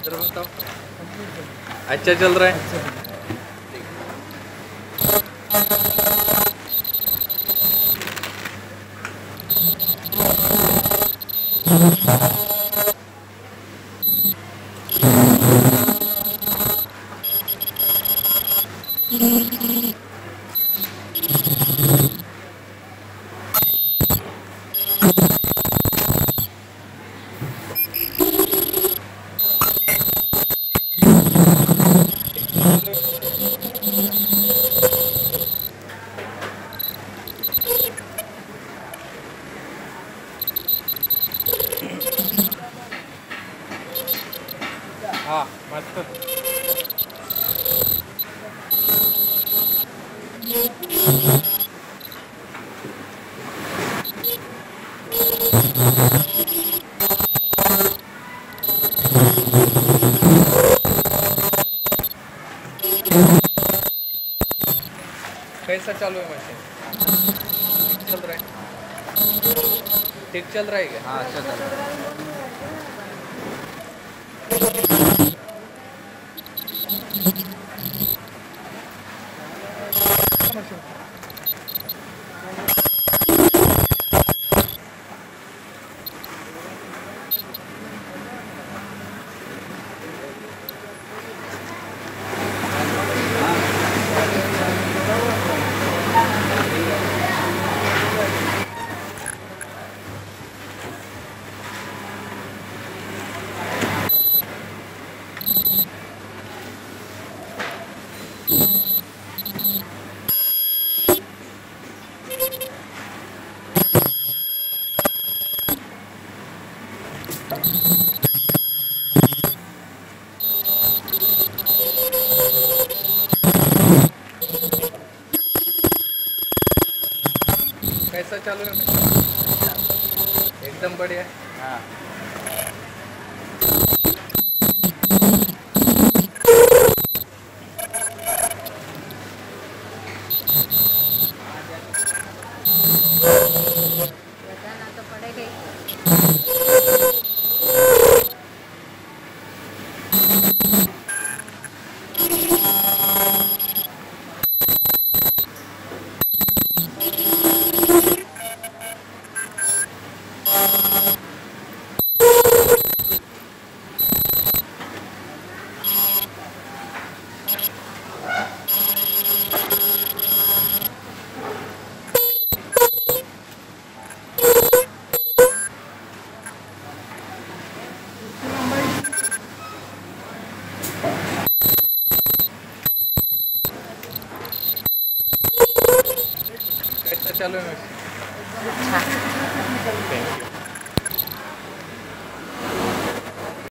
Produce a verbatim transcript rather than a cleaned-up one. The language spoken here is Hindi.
इधर बताओ। अच्छा चल रहा है। हाँ मस्त। कैसा चालू है मशीन? चल रहा है। ठीक चल रहा है क्या? हाँ अच्छा चल रहा है। कैसा चालू है मशीन? एकदम बढ़िया। हाँ बताना तो पड़ेगा ही। कैसा चालू है मशीन? अच्छा। Thank you.